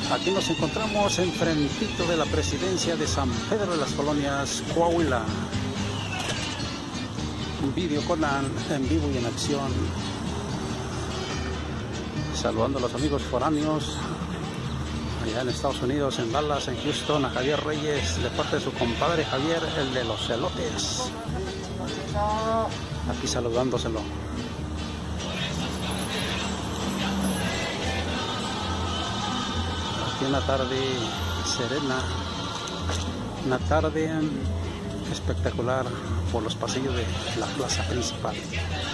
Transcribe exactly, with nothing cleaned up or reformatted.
Aquí nos encontramos enfrentito de la presidencia de San Pedro de las Colonias, Coahuila. Un vídeo Conan en vivo y en acción. Saludando a los amigos foráneos allá en Estados Unidos, en Dallas, en Houston, a Javier Reyes, de parte de su compadre Javier, el de los elotes. Aquí saludándoselo. Aquí una tarde serena, una tarde espectacular por los pasillos de la plaza principal.